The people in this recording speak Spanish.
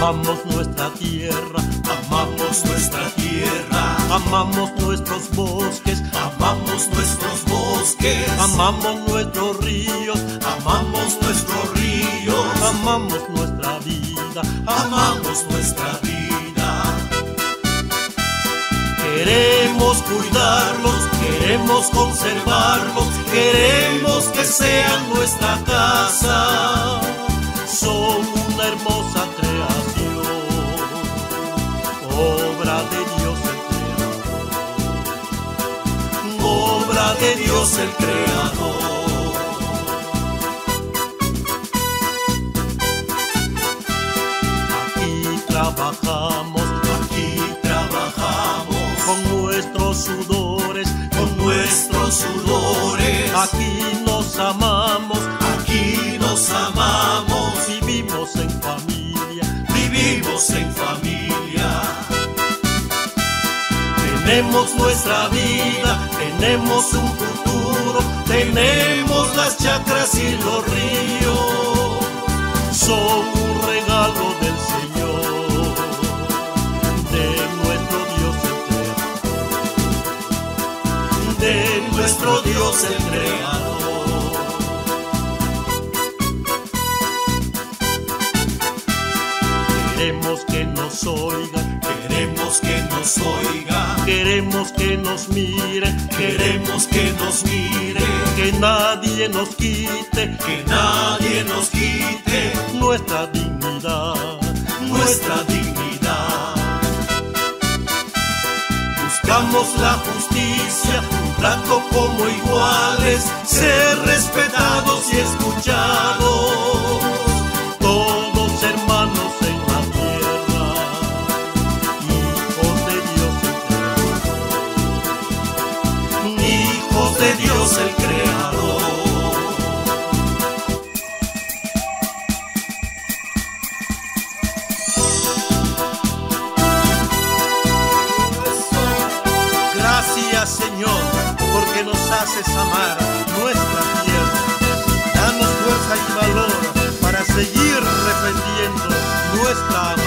Amamos nuestra tierra, amamos nuestra tierra, amamos nuestros bosques, amamos nuestros bosques, amamos nuestros ríos, amamos nuestros ríos, amamos nuestra vida, amamos nuestra vida. Queremos cuidarlos, queremos conservarlos, queremos que sean nuestra casa. Son una hermosa creación, obra de Dios el Creador, obra de Dios el Creador. Aquí trabajamos con nuestros sudores, aquí nos amamos, vivimos en familia, tenemos nuestra vida, tenemos un futuro, tenemos las chacras y los ríos, son un regalo del Señor, de nuestro Dios el Creador, de nuestro Dios el Creador. Queremos que nos oigan, queremos que nos oigan, queremos que nos miren, queremos que nos miren, que nadie nos quite, que nadie nos quite nuestra dignidad, nuestra dignidad. Buscamos la justicia, un trato como iguales, ser respetados y escuchados, todos hermanos en la tierra, hijos de Dios el Creador, hijos de Dios el Creador. Gracias, Señor, porque nos haces amar nuestra tierra. Danos fuerza y valor para seguir defendiendo nuestra